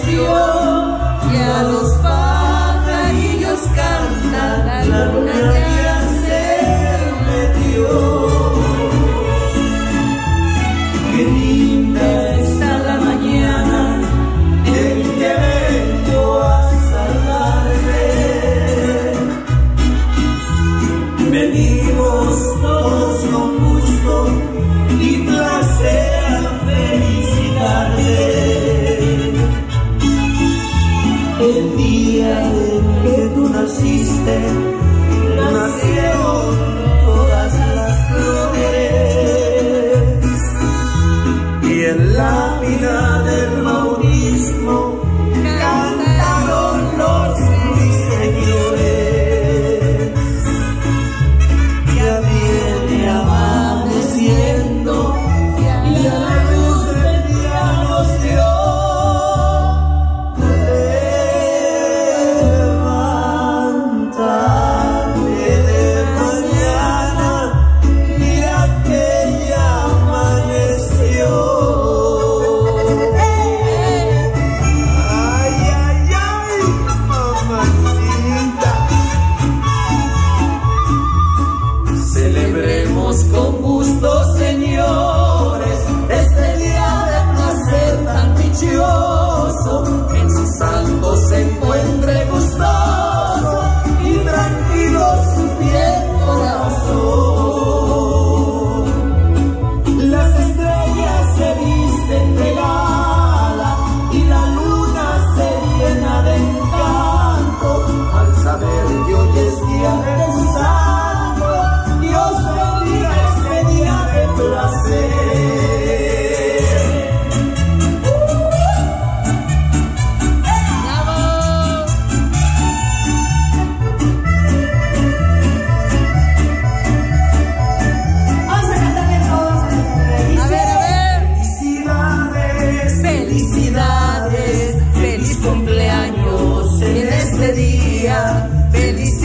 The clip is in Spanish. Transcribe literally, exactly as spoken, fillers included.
amaneció y a los pajarillos cantan, la luna ya se metió. Qué linda está la mañana en que vengo a salvarte. Venimos todos con gusto y placer a felicitarte. El día en que tú naciste, nacieron todas las flores, y en la vida del bautismo cantaron los ruiseñores. Ya viene amaneciendo y la luz del día nos dio. Levántate de mañana, mira que ya amaneció. Ay, ay, ay, mamacita. Celebremos con gusto, señores, este día de placer tan dichoso, que en sus santos se encuentre gustoso y tranquilo su fiel corazón. Las estrellas se visten de gala y la luna se llena de encanto al saber que hoy es día de su santo. Dios bendiga este día de placer. Vamos a cantarle todos a nuestro rey. A ver, a ver. Felicidades, Felicidades, feliz cumpleaños en este día, feliz